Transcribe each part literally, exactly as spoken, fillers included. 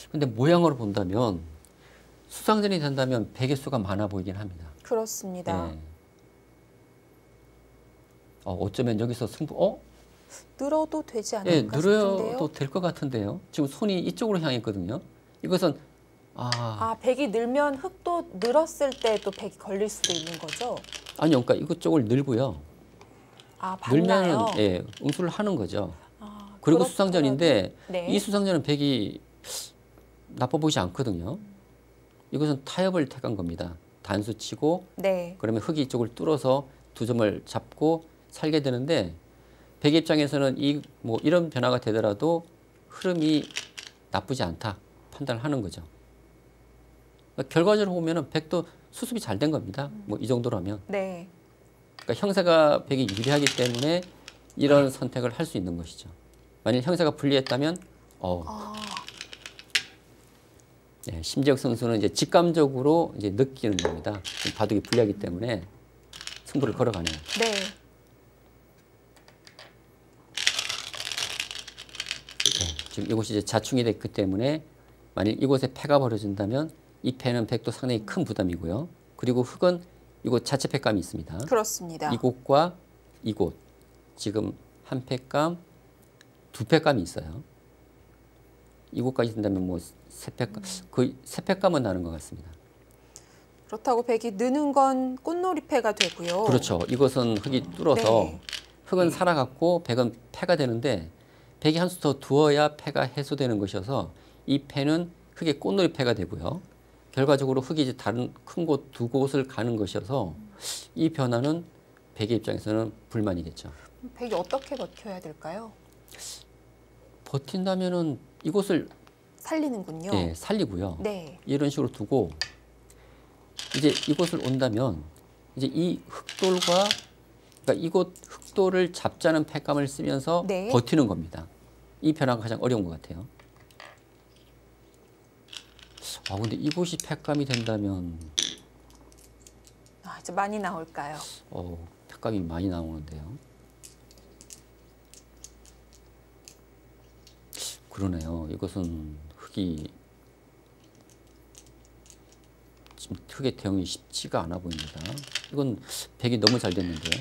근데 모양으로 본다면 수상전이 된다면 백의 수가 많아 보이긴 합니다. 그렇습니다. 네. 어, 어쩌면 여기서 승부, 어? 늘어도 되지 예, 않을까 싶은데요. 늘어도 될 것 같은데요. 지금 손이 이쪽으로 향했거든요. 이것은 아, 아, 백이 늘면 흑도 늘었을 때 또 백이 걸릴 수도 있는 거죠? 아니요, 그러니까 이것 쪽을 늘고요. 아, 봤나요? 늘면 예, 응수를 하는 거죠. 아, 그리고 그렇더라도- 수상전인데 네. 이 수상전은 백이 나빠 보이지 않거든요. 이것은 타협을 택한 겁니다. 단수 치고 네. 그러면 흑이 이쪽을 뚫어서 두 점을 잡고 살게 되는데 백의 입장에서는 이 뭐 이런 변화가 되더라도 흐름이 나쁘지 않다 판단을 하는 거죠. 그러니까 결과적으로 보면은 백도 수습이 잘 된 겁니다. 뭐 이 정도라면. 네. 그러니까 형사가 백이 유리하기 때문에 이런 선택을 할 수 있는 것이죠. 만약 형사가 불리했다면 어, 아, 네, 심지혁 선수는 이제 직감적으로 이제 느끼는 겁니다. 바둑이 불리하기 때문에 승부를 걸어가네요. 네. 네, 지금 이곳이 이제 자충이 됐기 때문에 만약 이곳에 패가 벌어진다면 이 패는 백도 상당히 큰 부담이고요. 그리고 흑은 이곳 자체 패감이 있습니다. 그렇습니다. 이곳과 이곳 지금 한 패감, 두 패감이 있어요. 이곳까지 된다면 뭐 세 패감, 거의 세 패감은 나는 것 같습니다. 그렇다고 백이 느는 건 꽃놀이패가 되고요. 그렇죠. 이것은 흑이 뚫어서 네. 흑은 살아갔고 백은 패가 되는데 백이 한 수 더 두어야 패가 해소되는 것이어서 이 패는 흑의 꽃놀이 패가 되고요. 결과적으로 흑이 이제 다른 큰 곳 두 곳을 가는 것이어서 이 변화는 백의 입장에서는 불만이겠죠. 백이 어떻게 버텨야 될까요? 버틴다면은 이곳을 살리는군요. 예, 살리고요. 네. 이런 식으로 두고 이제 이곳을 온다면 이제 이 흑돌과 그러니까 이곳 흑돌을 잡자는 패감을 쓰면서 네. 버티는 겁니다. 이 변화가 가장 어려운 것 같아요. 아 근데 이곳이 패감이 된다면 아, 이제 많이 나올까요? 어, 패감이 많이 나오는데요. 그러네요. 이것은 흑이 지금 흑의 대응이 쉽지가 않아 보입니다. 이건 백이 너무 잘 됐는데요.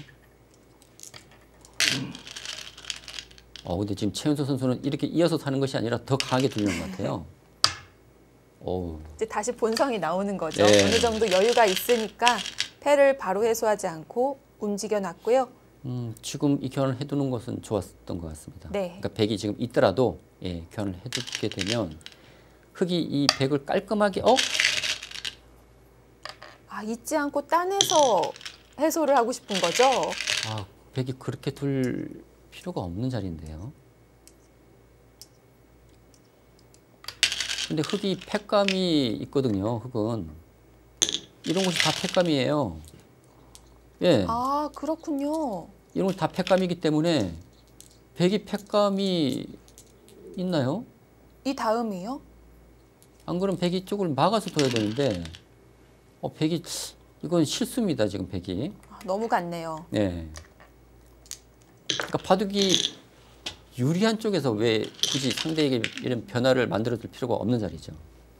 어, 근데 지금 최윤서 선수는 이렇게 이어서 사는 것이 아니라 더 강하게 들리는 것 같아요. 오. 이제 다시 본성이 나오는 거죠. 네. 어느 정도 여유가 있으니까 패를 바로 해소하지 않고 움직여 놨고요. 음, 지금 이 교환을 해두는 것은 좋았던 것 같습니다. 네. 그러니까 백이 지금 있더라도 예, 교환을 해두게 되면 흑이 이 백을 깔끔하게 어? 아, 잊지 않고 따내서 해소를 하고 싶은 거죠. 아, 백이 그렇게 둘 필요가 없는 자리인데요. 근데 흑이 패감이 있거든요. 흑은 이런 것이 다 패감이에요. 예, 아, 그렇군요. 이런 것이 다 패감이기 때문에 백이 패감이 있나요? 이 다음이요? 안 그러면 백이 쪽을 막아서 둬야 되는데 어, 백이 이건 실수입니다. 지금 백이. 아, 너무 같네요. 네. 그러니까 바둑이 유리한 쪽에서 왜 굳이 상대에게 이런 변화를 만들어줄 필요가 없는 자리죠.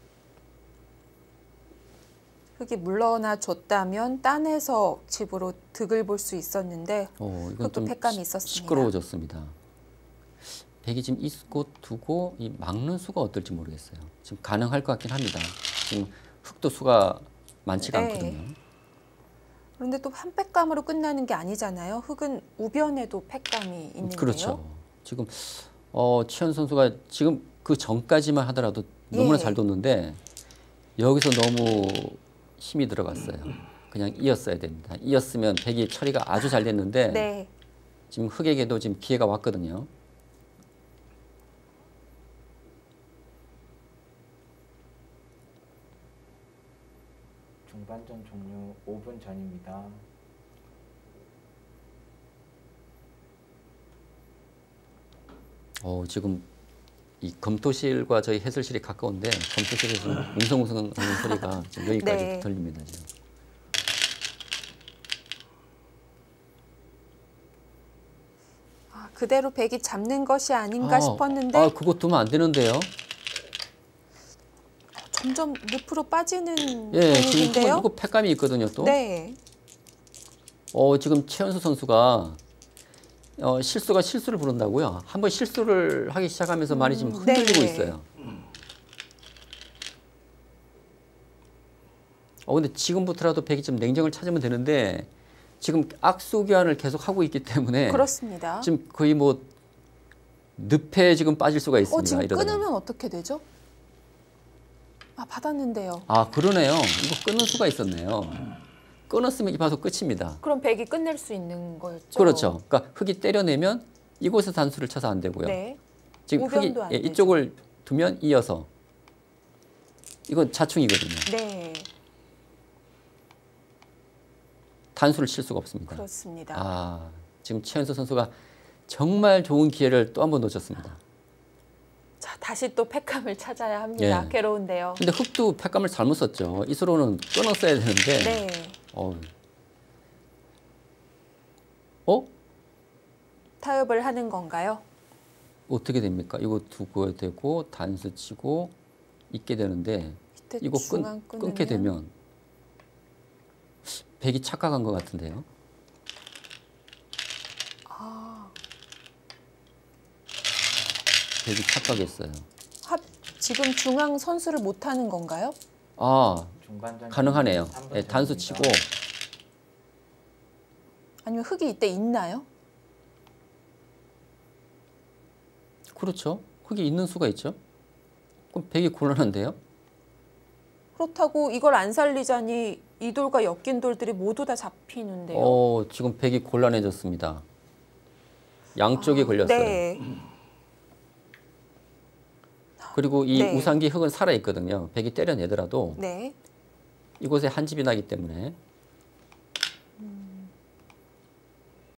흑이 물러나 줬다면 따내서 집으로 득을 볼 수 있었는데 어, 이건 흑도 좀 패감이 있었습니다. 시끄러워졌습니다. 백이 지금 이곳 두고 이 막는 수가 어떨지 모르겠어요. 지금 가능할 것 같긴 합니다. 지금 흑도 수가 많지가 네. 않거든요. 그런데 또 한 패감으로 끝나는 게 아니잖아요. 흑은 우변에도 패감이 있는데요. 그렇죠. 지금 어, 최현 선수가 지금 그 전까지만 하더라도 너무나 예. 잘 뒀는데 여기서 너무 힘이 들어갔어요. 그냥 이었어야 됩니다. 이었으면 백이 처리가 아주 잘 됐는데 네. 지금 흑에게도 지금 기회가 왔거든요. 중반전 종료 오 분 전입니다. 어, 지금 이 검토실과 저희 해설실이 가까운데 검토실에서 웅성웅성 하는 소리가 지금 여기까지 네. 들립니다. 지금. 아, 그대로 백이 잡는 것이 아닌가 아, 싶었는데 아, 그거 두면 안 되는데요. 점점 늪으로 빠지는 예, 지금 분위기인데요. 이거 팩감이 있거든요, 또. 네. 어, 지금 최연수 선수가 어, 실수가 실수를 부른다고요. 한번 실수를 하기 시작하면서 많이 지금 흔들리고 네. 있어요. 어, 근데 지금부터라도 백이 좀 냉정을 찾으면 되는데 지금 악수 교환을 계속 하고 있기 때문에 그렇습니다. 지금 거의 뭐 늪에 지금 빠질 수가 있습니다. 어, 지금 이러다가. 끊으면 어떻게 되죠? 아, 받았는데요. 아, 그러네요. 이거 끊을 수가 있었네요. 끊었으면 이 봐서 끝입니다. 그럼 백이 끝낼 수 있는 거였죠? 그렇죠. 그러니까 흙이 때려내면 이곳에 단수를 쳐서 안 되고요. 네. 지금 흙이 우변도 안 예, 되죠. 이쪽을 두면 이어서 이건 자충이거든요. 네. 단수를 칠 수가 없습니다. 그렇습니다. 아, 지금 최연소 선수가 정말 좋은 기회를 또 한 번 놓쳤습니다. 자, 다시 또 팩감을 찾아야 합니다. 예. 괴로운데요. 근데 흙도 팩감을 잘못 썼죠. 이수로는 끊었어야 되는데. 네. 어? 어? 타협을 하는 건가요? 어떻게 됩니까? 이거 두고 되고 단수 치고 있게 되는데 밑에 이거 중앙 끊, 끊으면 끊게 되면 백이 착각한 것 같은데요. 아, 백이 착각했어요. 합 지금 중앙 선수를 못 하는 건가요? 아, 중간전 가능하네요. 삼 분 예, 단수 전입니다. 치고 아니면 흙이 이때 있나요? 그렇죠. 흙이 있는 수가 있죠. 그럼 백이 곤란한데요. 그렇다고 이걸 안 살리자니 이 돌과 엮인 돌들이 모두 다 잡히는데요. 어, 지금 백이 곤란해졌습니다. 양쪽에 아, 걸렸어요. 네. 그리고 이 네. 우상기 흙은 살아 있거든요. 백이 때려내더라도 네. 이곳에 한 집이 나기 때문에